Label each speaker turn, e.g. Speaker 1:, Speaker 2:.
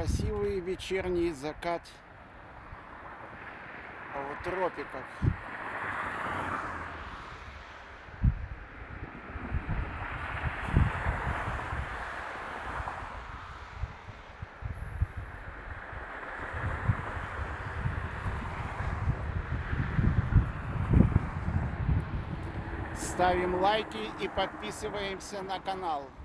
Speaker 1: Красивый вечерний закат в тропиках. Ставим лайки и подписываемся на канал.